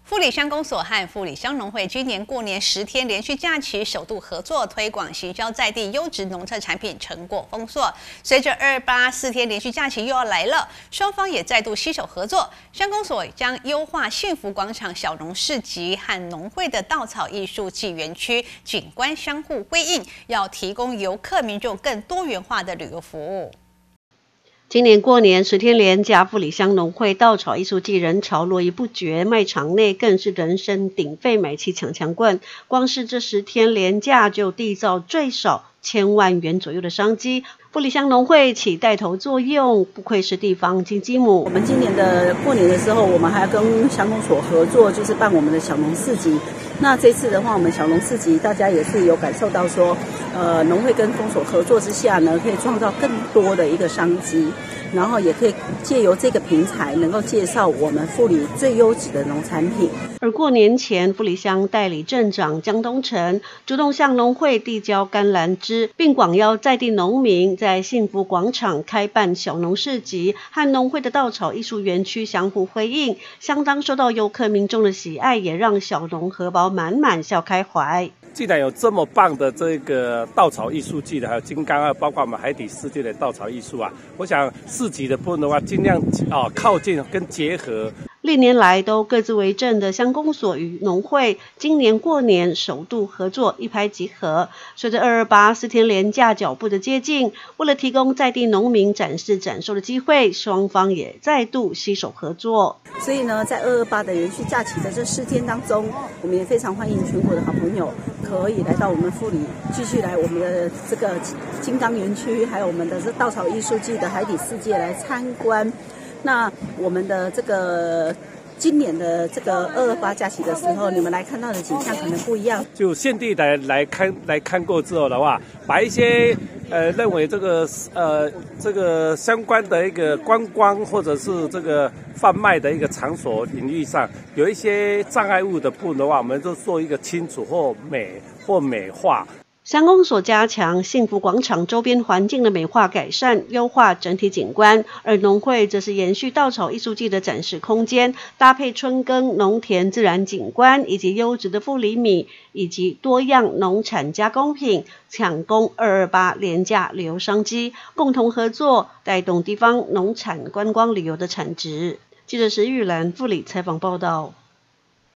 富里乡公所和富里乡农会今年过年10天连续假期首度合作推广行销在地优质农特产品，成果丰硕。随着228 4天连续假期又要来了，双方也再度携手合作。乡公所将优化幸福广场小农市集和农会的稻草艺术季园区景观相互辉映，要提供游客民众更多元化的旅游服务。 今年过年10天连假，富里乡农会稻草艺术季人潮络绎不绝，卖场内更是人声鼎沸，买气抢抢棍。光是这10天连假就缔造最少1000万元左右的商机。富里乡农会起带头作用，不愧是地方金鸡母。 我们今年的过年的时候，我们还要跟乡公所合作，就是办我们的小农市集。那这次的话，我们小农市集大家也是有感受到说，农会跟公所合作之下呢，可以创造更多的一个商机，然后也可以借由这个平台，能够介绍我们富里最优质的农产品。 而过年前，富里乡代理镇长江东成主动向农会递交甘蓝枝，并广邀在地农民在幸福广场开办小农市集，和农会的稻草艺术园区相互辉映，相当受到游客民众的喜爱，也让小农荷包满满笑开怀。 既然有这么棒的这个稻草艺术季的，还有金刚啊，包括我们海底世界的稻草艺术啊，我想市集的部分的话，尽量靠近跟结合。 历年来都各自为政的乡公所与农会，今年过年首度合作，一拍即合。随着228 4天连假脚步的接近，为了提供在地农民展示展售的机会，双方也再度携手合作。 所以呢，在228的连续假期的这10天当中，我们也非常欢迎全国的好朋友可以来到我们富里，继续来我们的这个金刚园区，还有我们的这稻草艺术季的海底世界来参观。那我们的这个今年的这个228假期的时候，你们来看到的景象可能不一样。 就现地来看过之后的话，把一些认为这个相关的一个观光或者是这个贩卖的一个场所领域上有一些障碍物的部分的话，我们就做一个清除或美化。 乡公所加强幸福广场周边环境的美化改善，优化整体景观，而农会则是延续稻草艺术季的展示空间，搭配春耕、农田自然景观以及优质的富里米以及多样农产加工品，抢攻228连假旅游商机，共同合作带动地方农产观光旅游的产值。记者石玉兰富里采访报道。